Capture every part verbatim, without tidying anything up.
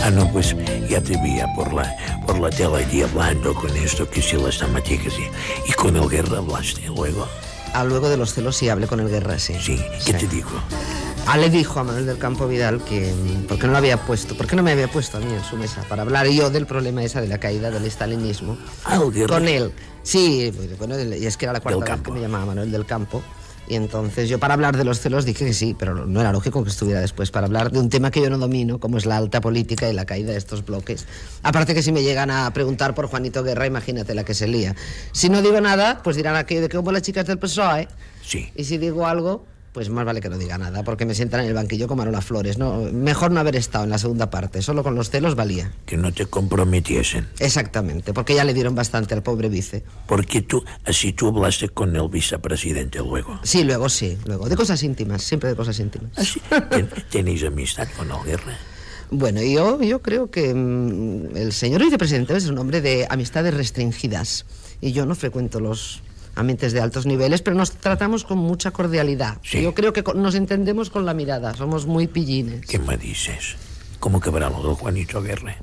Ah, no, pues ya te veía por la, por la tele allí hablando con esto, que si las amaticas y, y con el Guerra hablaste luego. Ah, luego de los celos sí hablé con el Guerra, sí. Sí, ¿qué sí. te dijo? Ah, le dijo a Manuel del Campo Vidal que ¿por qué no lo había puesto? ¿Por qué no me había puesto a mí en su mesa para hablar yo del problema esa de la caída del estalinismo? Ah, el Guerra. Con él. Sí, bueno, y es que era la cuarta Del vez que Campo. me llamaba Manuel del Campo. Y entonces yo para hablar de los celos dije que sí, pero no era lógico que estuviera después para hablar de un tema que yo no domino, como es la alta política y la caída de estos bloques. Aparte que si me llegan a preguntar por Juanito Guerra, imagínate la que se lía. Si no digo nada, pues dirán aquello de que como las chicas del P S O E. Sí. Y si digo algo, pues más vale que no diga nada, porque me sientan en el banquillo como Manuela Flores. No, mejor no haber estado en la segunda parte, solo con los celos valía. Que no te comprometiesen. Exactamente, porque ya le dieron bastante al pobre vice. Porque tú, así tú hablaste con el vicepresidente luego. Sí, luego sí, luego. De cosas íntimas, siempre de cosas íntimas. Así, ten- ¿tenéis amistad con el Guerra? Bueno, yo, yo creo que mm, el señor vicepresidente es un hombre de amistades restringidas. Y yo no frecuento los ambientes de altos niveles, pero nos tratamos con mucha cordialidad. Sí. Yo creo que con- nos entendemos con la mirada, somos muy pillines. ¿Qué me dices? ¿Cómo quebrá lo del Juanito Guerra?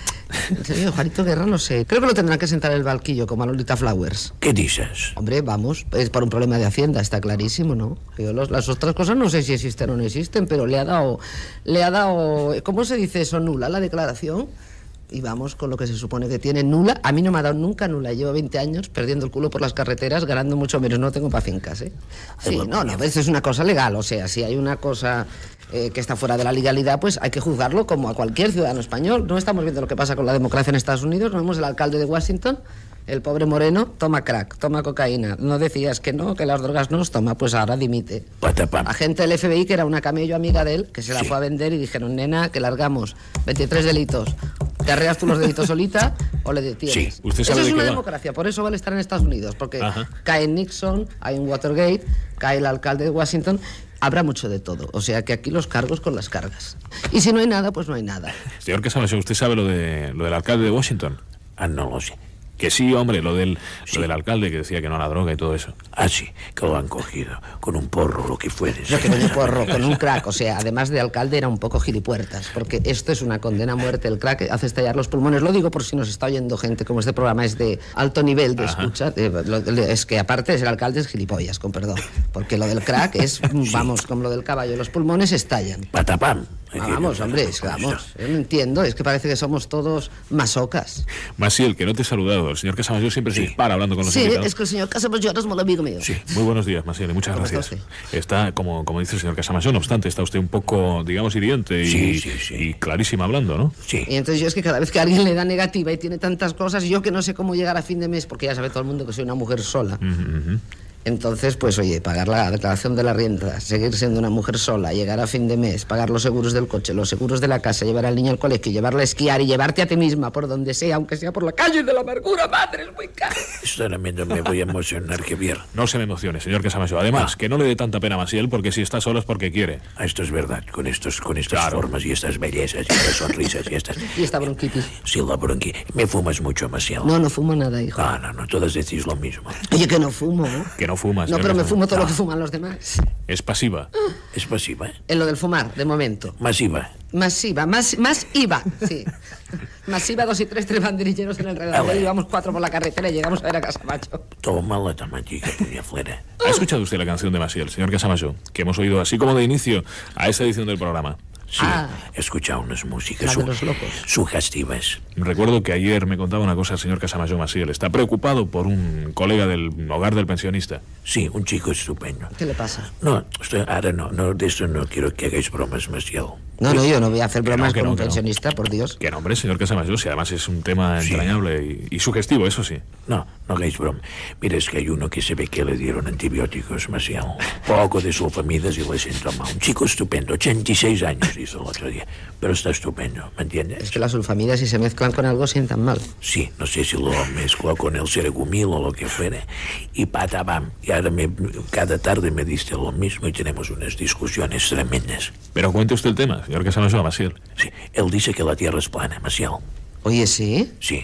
En serio, Juanito Guerra, no sé. Creo que lo tendrán que sentar en el banquillo como a Lolita Flowers. ¿Qué dices? Hombre, vamos, es por un problema de Hacienda, está clarísimo, ¿no? Yo los- las otras cosas no sé si existen o no existen, pero le ha dado, le ha dado, ¿cómo se dice eso? Nula la declaración. Y vamos con lo que se supone que tiene nula. A mí no me ha dado nunca nula. Llevo veinte años perdiendo el culo por las carreteras, ganando mucho menos. No tengo para fincas, ¿eh? Sí, no, no, eso es una cosa legal. O sea, si hay una cosa eh, que está fuera de la legalidad, pues hay que juzgarlo como a cualquier ciudadano español. No estamos viendo lo que pasa con la democracia en Estados Unidos. No vemos el alcalde de Washington, el pobre Moreno, toma crack, toma cocaína. No decías que no, que las drogas no los toma, pues ahora dimite. Patapam. Agente del F B I, que era una camello amiga de él, que se la Sí. fue a vender y dijeron, nena, que largamos veintitrés delitos. ¿Te arreas tú los delitos solita o le detienes? Sí. ¿Usted Eso sabe es de una qué va? democracia, por eso vale estar en Estados Unidos, porque Ajá. cae Nixon, hay un Watergate, cae el alcalde de Washington, habrá mucho de todo. O sea que aquí los cargos con las cargas. Y si no hay nada, pues no hay nada. Señor Casamayor, ¿usted sabe lo, de, lo del alcalde de Washington? Ah, no lo sé. Que sí, hombre, lo del, Sí. lo del alcalde que decía que no a la droga y todo eso. Ah, sí, que lo han cogido con un porro, lo que fuere. Yo que con un porro, con un crack, o sea, además de alcalde era un poco gilipuertas, porque esto es una condena a muerte, el crack hace estallar los pulmones. Lo digo por si nos está oyendo gente, como este programa es de alto nivel de Ajá. escucha, eh, lo- es que aparte de ser alcalde es gilipollas, con perdón, porque lo del crack es, vamos, como lo del caballo, los pulmones estallan. Patapam. Ah, vamos, hombre, es que vamos, yo no entiendo, es que parece que somos todos masocas. Masiel, que no te he saludado. El señor Casamayor siempre se Sí. dispara hablando con los Sí, invitados. es que el señor Casamayor es muy amigo mío. Sí. Muy buenos días, Masiel, y muchas ¿Cómo está gracias. Está, como, como dice el señor Casamayor, no obstante, está usted un poco, digamos, hiriente y, Sí, sí, sí. y clarísima hablando, ¿no? Sí. Y entonces yo es que cada vez que alguien le da negativa y tiene tantas cosas, yo que no sé cómo llegar a fin de mes, porque ya sabe todo el mundo que soy una mujer sola. Ujú, ujú. Entonces, pues oye, pagar la declaración de la renta, seguir siendo una mujer sola, llegar a fin de mes, pagar los seguros del coche, los seguros de la casa, llevar al niño al colegio, llevarla a esquiar y llevarte a ti misma por donde sea, aunque sea por la calle de la amargura, madre, es muy caro. Sinceramente me voy a emocionar, Javier. No se me emocione, señor Casamayor. Además, Ah. que no le dé tanta pena a Masiel, porque si está solo es porque quiere. Ah, esto es verdad, con estos, con estas Claro. formas y estas bellezas y estas sonrisas y estas... Y esta bronquitis. Sí, la bronqui. Me fumas mucho, Maciel. No, no fumo nada, hijo. Ah, no, no, todas decís lo mismo. Oye, que no fumo, ¿eh? Que no fuma, No, señor pero me Casamayor. fumo todo lo Ah. que fuman los demás. Es pasiva. Es pasiva, ¿eh? En lo del fumar, de momento. Masiva. Masiva, más, más IVA, sí. Masiva, dos y tres, tres banderilleros en el Ah, redondel bueno. y vamos cuatro por la carretera y llegamos a ver a Casamacho. Toma la tamañica, puña fuera. ¿Ha escuchado usted la canción de Masiel, señor Casamayor? Que hemos oído así como de inicio a esta edición del programa. Sí, Ah. he escuchado unas músicas La de su- los locos. sugestivas. Recuerdo que ayer me contaba una cosa el señor Casamayor Masiel. Está preocupado por un colega del hogar del pensionista. Sí, un chico estupendo. ¿Qué le pasa? No, estoy, ahora no, no, de eso no quiero que hagáis bromas, Maciel. No, no, yo no voy a hacer Que no, bromas que con no, un que no. pensionista, por Dios. Que nombre, señor Casamayor, si además es un tema Sí. entrañable y, y sugestivo, eso sí. No, no hagáis broma. Mira, es que hay uno que se ve que le dieron antibióticos, Maciel. Poco de sulfamidas y le siento mal. Un chico estupendo, ochenta y seis años hizo el otro día. Pero está estupendo, ¿me entiendes? Es que las sulfamidas, si se mezclan con algo, sientan mal. Sí, no sé si lo mezcló con el ceregumil o lo que fuera. Y patabam. Y ahora me, cada tarde me diste lo mismo y tenemos unas discusiones tremendas. Pero cuente usted el tema, señor Casamayor Masiel. Sí, él dice que la Tierra es plana, Maciel. Oye, ¿sí? Sí.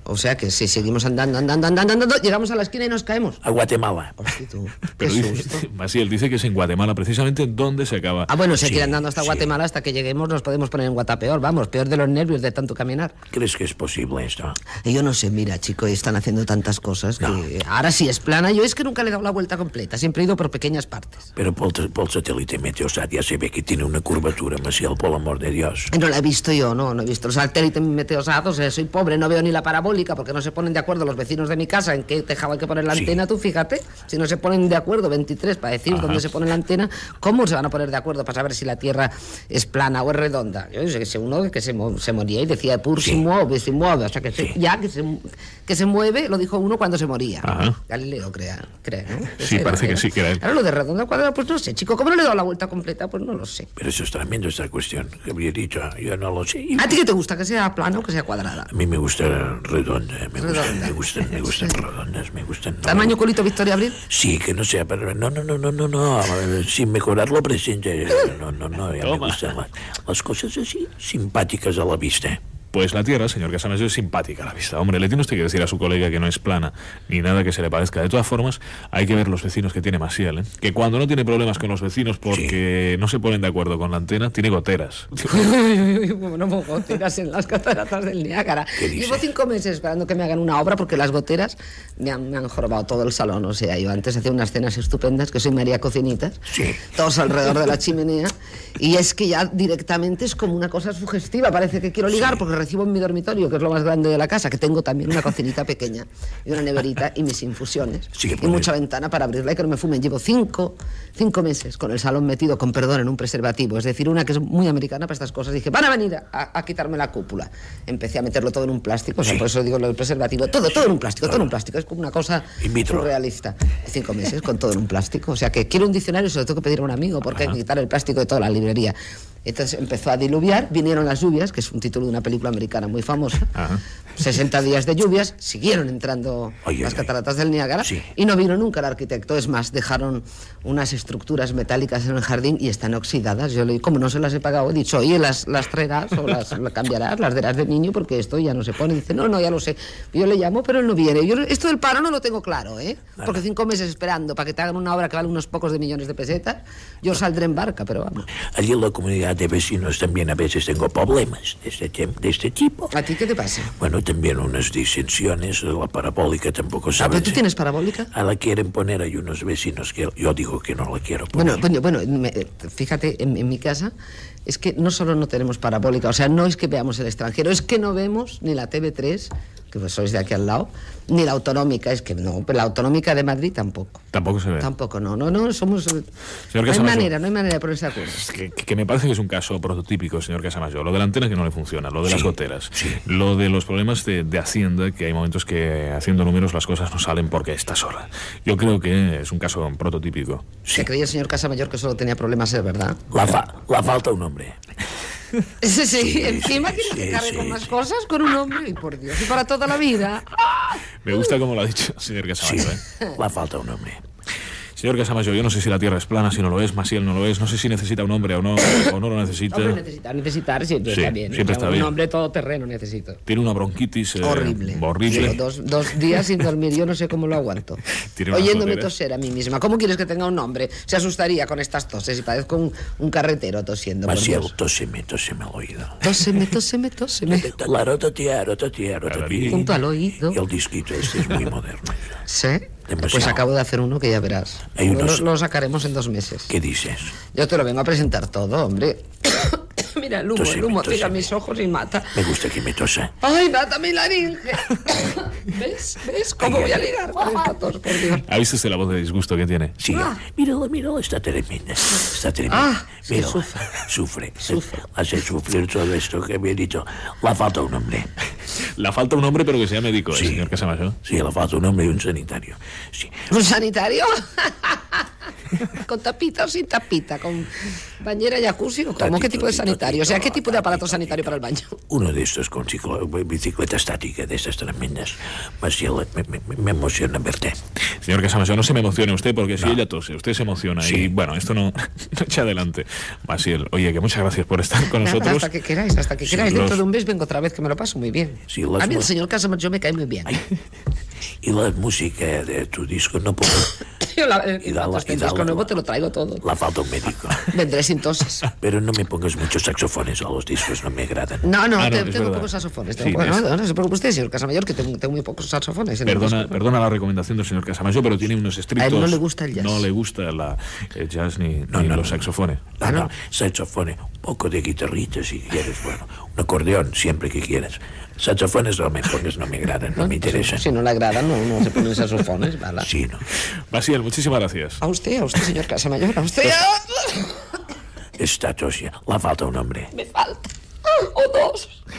O sea que si seguimos andando, andando, andando, andando, llegamos a la esquina y nos caemos. A Guatemala. Hostia, tú, Pero qué dice, susto. Maciel dice que es en Guatemala, precisamente donde se acaba. Ah, bueno, si hay que ir Sí, andando hasta sí. Guatemala, hasta que lleguemos nos podemos poner en Guatapeor, vamos, peor de los nervios de tanto caminar. ¿Crees que es posible esto? Y yo no sé, mira, chico, están haciendo tantas cosas que No. ahora sí es plana. Yo es que nunca le he dado la vuelta completa, siempre he ido por pequeñas partes. Pero por, por satélite Meteosat ya se ve que tiene una curvatura, Maciel, por el amor de Dios. Y no la he visto yo, no, no he visto el satélite Meteosat, o sea, soy pobre, no veo ni la parabólica porque no se ponen de acuerdo los vecinos de mi casa en qué tejado hay que poner la Sí. antena, tú fíjate, si no se ponen de acuerdo veintitrés para decir Ajá. dónde se pone la antena, ¿cómo se van a poner de acuerdo para saber si la Tierra es plana o es redonda? Yo sé que sé uno que se, mo- se moría y decía, pur Sí. si mueve, si mueve, o sea, que se- Sí. ya que se, que se mueve, lo dijo uno cuando se moría. Ajá. Galileo, crea, cree, ¿no? Sí, Ese parece era, que ¿eh? sí, que era él. Ahora lo de redonda cuadrada, pues no sé, chico, ¿cómo no le he dado la vuelta completa? Pues no lo sé. Pero eso es tremendo, esta cuestión que habría dicho. Yo no lo sé. Y ¿A ti qué te gusta? ¿Que sea plana o que sea cuadrada? a mí me gusta redonda. Me gustan, Redonda. me gustan, me gustan redondas, me gustan. ¿Tamaño culito Victoria Abril? Sí, que no sea, pero no, no, no, no, no, no, sin mejorar lo presente. No, no, no, ya me Toma. gustan las, las cosas así, simpáticas a la vista. Pues la Tierra, señor Casamayor, es simpática a la vista. Hombre, le tiene usted que decir a su colega que no es plana, ni nada que se le parezca. De todas formas, hay que ver los vecinos que tiene Maciel, ¿eh? Que cuando no tiene problemas con los vecinos porque no se ponen de acuerdo con la antena, tiene goteras. Bueno, goteras en las cataratas del Niágara. ¿Qué dice? Llevo cinco meses esperando que me hagan una obra porque las goteras me han, me han jorobado todo el salón. O sea, yo antes hacía unas cenas estupendas, que soy María Cocinitas, Sí. todos alrededor de la chimenea, y es que ya directamente es como una cosa sugestiva. Parece que quiero ligar porque recibo en mi dormitorio, que es lo más grande de la casa, que tengo también una cocinita pequeña y una neverita y mis infusiones Sí, que y pone- mucha ventana para abrirla y que no me fumen. Llevo cinco, cinco meses con el salón metido, con perdón, en un preservativo. Es decir, una que es muy americana para estas cosas. Dije, van a venir a, a quitarme la cúpula. Empecé a meterlo todo en un plástico, o sea, Sí. por eso digo lo del preservativo. Todo, todo en un plástico, todo en un plástico. Es como una cosa In vitro. surrealista. Cinco meses con todo en un plástico. O sea, que quiero un diccionario y se lo tengo que pedir a un amigo porque hay que quitar el plástico de toda la librería. Entonces empezó a diluviar, vinieron las lluvias, que es un título de una película americana muy famosa. Ajá. sesenta días de lluvias, siguieron entrando Ay, las ay, cataratas del Niágara Sí. y no vino nunca el arquitecto. Es más, dejaron unas estructuras metálicas en el jardín y están oxidadas. Yo le digo, como no se las he pagado, he dicho, oye, las, las traerás o las, las cambiarás, las darás de niño porque esto ya no se pone. Dice, no, no, ya lo sé. Yo le llamo, pero él no viene. Yo esto del paro no lo tengo claro, ¿eh? Porque cinco meses esperando para que te hagan una obra que vale unos pocos de millones de pesetas, yo saldré en barca, pero vamos. Allí en la comunidad de vecinos también a veces tengo problemas de este, tem- de este tipo. ¿A ti qué te pasa? Bueno, también unas disensiones, la parabólica tampoco Ah, sabe. ¿pero tú tienes parabólica? A la quieren poner, hay unos vecinos que yo digo que no la quiero poner. Bueno, bueno, bueno me- fíjate, en, en mi casa es que no solo no tenemos parabólica, o sea, no es que veamos el extranjero, es que no vemos ni la T V tres, que pues sois de aquí al lado, ni la autonómica, es que no, pero la autonómica de Madrid tampoco. Tampoco se ve. Tampoco, no, no, no, somos... no hay Casamayor. manera, no hay manera de ponerse de acuerdo. Que, que me parece que es un caso prototípico, señor Casamayor. Lo de la antena que no le funciona, lo de las Sí, goteras, sí. lo de los problemas de, de Hacienda, que hay momentos que haciendo números las cosas no salen porque está sola. Yo creo que es un caso prototípico. Se creía el señor Casamayor que solo tenía problemas, es verdad. La, fa- la falta un hombre. Sí, sí, Sí, encima sí, quieres que sí, cargue sí, con más sí. cosas con un hombre, y por Dios, y para toda la vida. Me gusta como lo ha dicho, señor Sí, Casamayor. ¿eh? la falta un hombre. Señor Casamayor, yo no sé si la Tierra es plana, si no lo es, Maciel no lo es, no sé si necesita un hombre o no, o no lo necesita. Hombre, necesitar, necesitar siempre Sí, está bien. siempre O sea, está un bien. hombre todoterreno necesito. Tiene una bronquitis eh, Horrible. horrible. Llevo dos, dos días sin dormir, yo no sé cómo lo aguanto. Tiene unas Oyéndome goteras. toser a mí misma. ¿Cómo quieres que tenga un hombre? Se asustaría con estas toses y parezco un, un carretero tosiendo. Por Maciel, Dios. tóseme, tóseme al oído. Tóseme, tóseme, tóseme. La rototea, rototea, rototea. Junto al oído. Y el disquito este es muy moderno. ¿Sí? Demasiado. Pues acabo de hacer uno que ya verás. Hay unos- Lo, lo sacaremos en dos meses. ¿Qué dices? Yo te lo vengo a presentar todo, hombre. Mira el humo, Tóseme, el humo tóseme. pega mis ojos y mata. Me gusta que me tosa. ¡Ay, mata mi laringe! ¿Ves? ¿Ves? ¿Cómo voy a ligar con esta tos, por Dios? ¿Ha visto usted la voz de disgusto que tiene? Sí, Ah. míralo, míralo, está tremenda. Está tremenda. Ah, sí, Mírala, sufre. Sufre. Sufre. Hace sufrir todo esto que me he dicho. La falta un hombre. La falta un hombre, pero que sea médico, ¿eh, Sí. señor Casamayor. Sí, la falta un hombre y un sanitario. Sí. ¿Un sanitario? ¿Con tapita o sin tapita? ¿Con bañera, jacuzzi o cómo? Tatito, ¿Qué tipo de tatito, sanitario? O sea, ¿qué tipo de aparato tatito, sanitario tatito. para el baño? Uno de estos con ciclo, bicicleta estática, de esas tremendas. Maciel, me, me, me emociona verte. Señor Casamayor, no se me emocione usted, porque si No. ella tose, usted se emociona. Sí. Y bueno, esto no, no echa adelante. Maciel, oye, que muchas gracias por estar con Nada, nosotros. hasta que queráis, hasta que Sí, queráis. los- Dentro de un mes vengo otra vez, que me lo paso muy bien. Sí, las A mí el mu- señor Casamayor me cae muy bien. Ay. Y la música de tu disco no puedo. Yo la, eh, Y dale- cuando esté y el disco dale- nuevo te lo traigo todo. La falta un médico. Vendré sin toses. Pero no me pongas muchos saxofones a los discos, no me agradan. No, no, Ah, no, te- es tengo verdad. pocos saxofones. Sí, Tengo- es- no, no, no se preocupe usted, señor Casamayor, que tengo, tengo muy pocos saxofones. en el Perdona, disco. perdona la recomendación del señor Casamayor, pero tiene unos estrictos. A él no le gusta el jazz. No le gusta la, el jazz ni, No, ni no, los no. saxofones. No, Ah, no, no. saxofones, un poco de guitarrita si quieres, bueno, un acordeón siempre que quieras. Saxofones no me pongas, no me agradan, no me interesan. Si no le agradan, no, no se ponen saxofones, ¿vale? Sí, no. Maciel, muchísimas gracias. A usted, a usted, señor Casamayor, a usted. Esta tosia, la falta un hombre. Me falta. O dos.